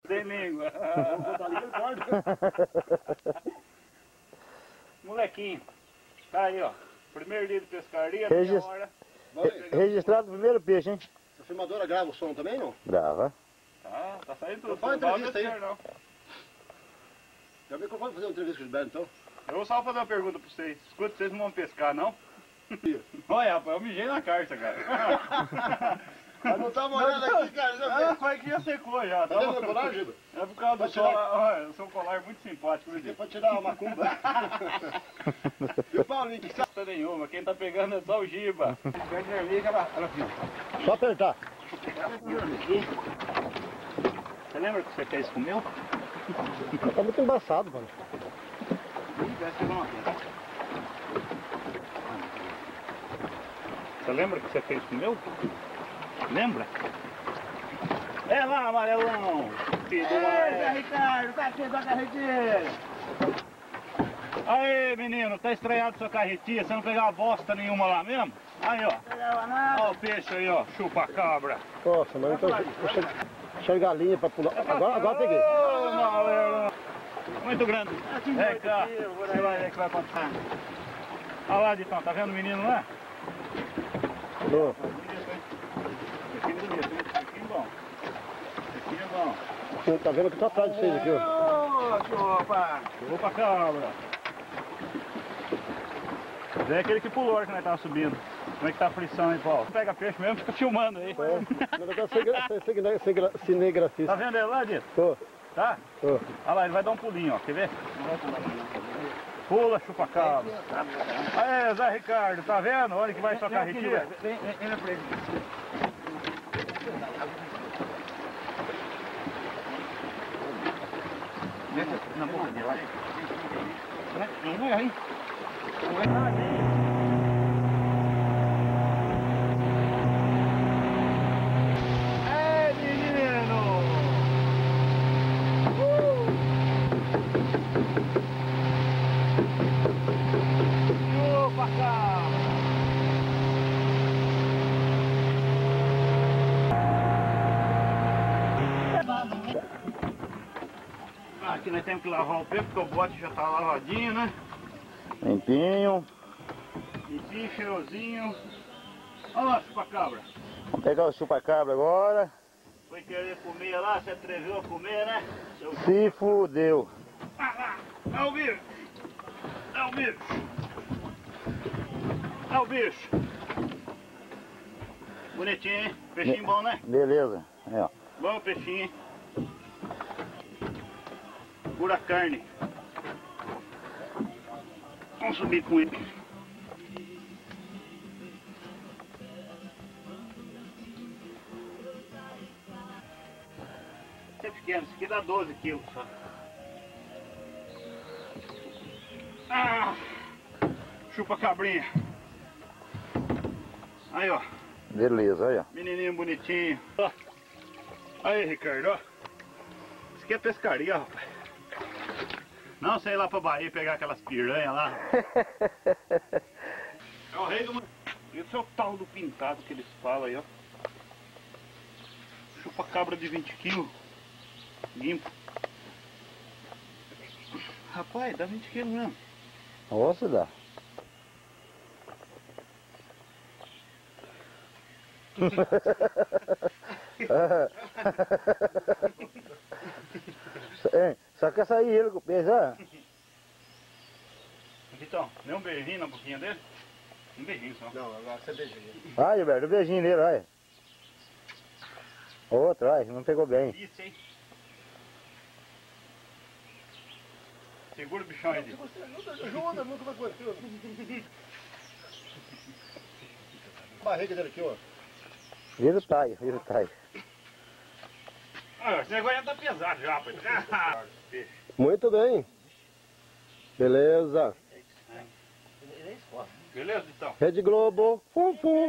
Tem língua. Molequinho. Tá aí, ó. Primeiro dia de pescaria, meia hora. Registrado o primeiro peixe, hein? A filmadora grava o som também, não? Grava. Tá saindo tudo. Faz entrevista aí. Não. Já vi que eu vou fazer uma entrevista com o Gilberto, então. Eu vou só fazer uma pergunta pra vocês. Escuta, vocês não vão pescar, não? Olha, rapaz, eu mijei na carta, cara. Mas não tá molhando aqui, cara. Foi que já secou já. Tá vendo meu colar, Giba? É por causa do colar. Olha, eu sou um colar muito simpático, viu, É pra tirar uma macumba. E o Paulinho, que Não nenhuma, quem tá pegando é só o Giba. Só apertar. Você lembra que você fez com o meu? Tá muito embaçado, mano. Você lembra que você fez com o meu? Lembra? É lá, amarelão! Filho do Zé Ricardo, tá aqui da carreteira! Aí, menino, tá estranhado sua carretinha? Você não pegava bosta nenhuma lá mesmo? Aí, ó. Ó o peixe aí, ó. Chupa cabra. Nossa, mas então deixa galinha pra pular. Agora peguei. Ô, amarelão! Muito grande. Vem cá. Você vai ver o que vai acontecer. Olha lá, Ditão, tá vendo o menino lá? Tô. Peixinho bom. Peixinho bom. Você tá vendo que tá atrás de vocês aqui, ó. Chupa! Chupa cabra. É aquele que pulou que nós tava subindo. Como é que tá a frição aí, Paulo? Pega peixe mesmo, fica filmando aí. Na verdade, cinegrafista. Tá vendo ele lá, Dito? Tô. Tá? Tô. Olha lá, ele vai dar um pulinho, ó. Quer ver? Não vai pular, não. Pula, chupa cabra. Aê, Zé Ricardo, tá vendo? Olha que vai sua carretinha. Vem na frente. Na boca dele, vai. Não vai aí. Não vai aí. Aqui nós temos que lavar o peixe, porque o bote já tá lavadinho, né? Limpinho. Limpinho, cheirosinho. Olha lá, chupa-cabra. Vamos pegar o chupa-cabra agora. Foi querer comer lá, se atreveu a comer, né? Se fudeu. Ah lá, olha o bicho. Olha o bicho. Olha o bicho. Bonitinho, hein? Peixinho bom, né? Beleza. Aí, ó. Bom peixinho, hein? Pura carne. Vamos subir com ele. Esse é pequeno, esse aqui dá 12 quilos só. Ah, chupa cabrinha. Aí, ó. Beleza, aí, ó. Menininho bonitinho. Ó. Aí, Ricardo, ó. Isso aqui é pescaria, rapaz. Não sei lá pra Bahia pegar aquelas piranhas lá. É o rei do... Esse é o tal do pintado que eles falam aí, ó. Chupa cabra de 20 quilos. Limpo. Rapaz, dá 20 quilos mesmo. Nossa, dá. Só quer sair ele com o peixe, ó. Então, nem um beijinho na boquinha dele? Um beijinho só. Não, agora você beija ele. Vai, Gilberto, um beijinho nele, vai. Outro, vai, não pegou bem. Isso, hein? Segura o bichão aí. Ajuda, nunca vai acontecer. A barriga dele aqui, ó. Vira o taio, vira o taio. Ah, esse negócio já tá pesado já, rapaz. Ah, Muito bem. Beleza. beleza, então? Rede Globo. Fum, fum.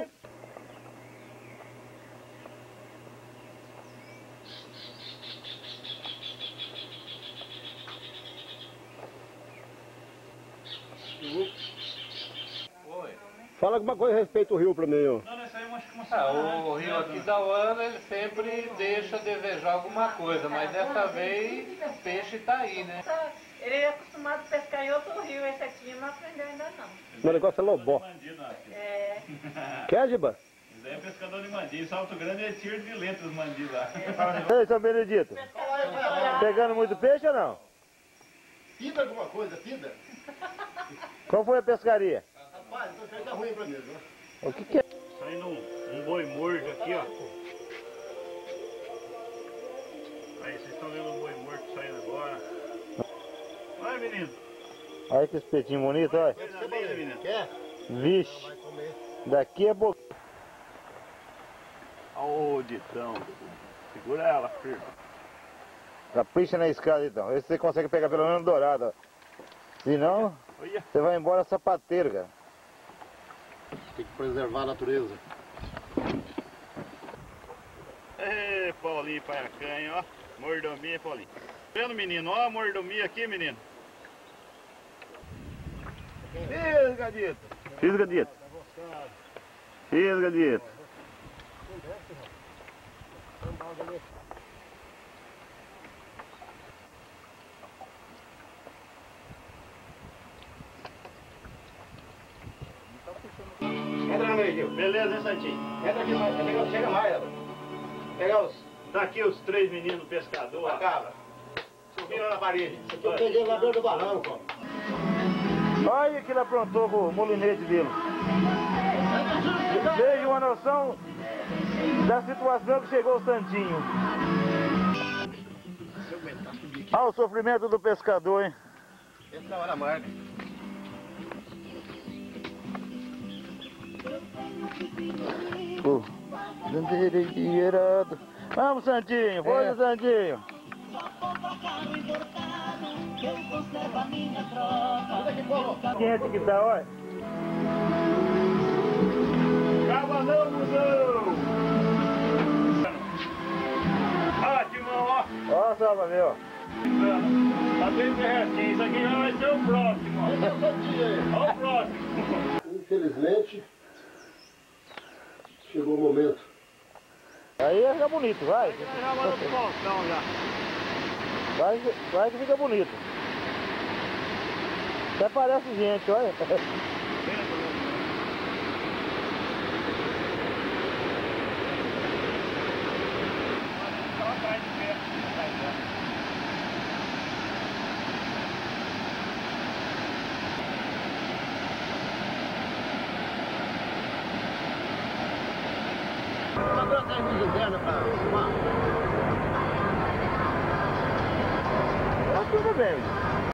Oi. Fala alguma coisa a respeito do rio pra mim, ó. Não, essa aí é uma O rio aqui da Uana, ele sempre deixa desejar alguma coisa, mas dessa vez o peixe tá aí, né? Ele é acostumado a pescar em outro rio, esse aqui não aprendeu ainda não. Meu negócio é lobó. É, Quer, Giba? Isso aí é pescador de mandi. Salto Grande é tiro de letras mandi lá. Ei, São Benedito, pegando muito peixe ou não? Pinda alguma coisa, pinda? Como foi a pescaria? Rapaz, então tá ruim pra mim, né? O que é? Saindo um boi morto aqui, ó. Aí, vocês estão vendo um boi morto saindo agora. Vai, menino. Olha que espetinho bonito, olha. Coisa linda, menino. Quer? Vixe, daqui é boca. Ô, Ditão. Segura ela, firme. Capricha na escada então. Vê se você consegue pegar pelo menos dourado. Se não, Olha. você vai embora sapateiro, cara. Tem que preservar a natureza. Ê, Paulinho Paiacanha, ó. Mordomia, Paulinho. Vendo, menino? Ó a mordomia aqui, menino. Fisgadito. Fisgadito. Fisgadito. Entra no meio, Gil. Beleza, hein, Santinho? Entra aqui mais. Chega mais, Ela. Pega os... Tá aqui os 3 meninos pescadores. ó. cabra. Subiram na parede. Eu peguei lá dentro do barranco. Olha o que ele aprontou com o molinete dele. Veja uma noção da situação que chegou o Santinho. Olha o sofrimento do pescador, hein? Essa é a hora amarga. Pô, dinheirado. Vamos, Santinho, foi, Santinho. Quente que tá, olha. Cavalão, mudão! Ó, Timão, ó. Ó, só pra ver, ó. Tá bem pertinho. Isso aqui já vai ser o próximo, ó. Ó o próximo. Infelizmente, chegou o momento. Aí fica bonito, vai. Já manda pro Faustão já. Vai que fica bonito. Até parece gente, olha. Agora tá em inverno pra fumar. Tá tudo bem.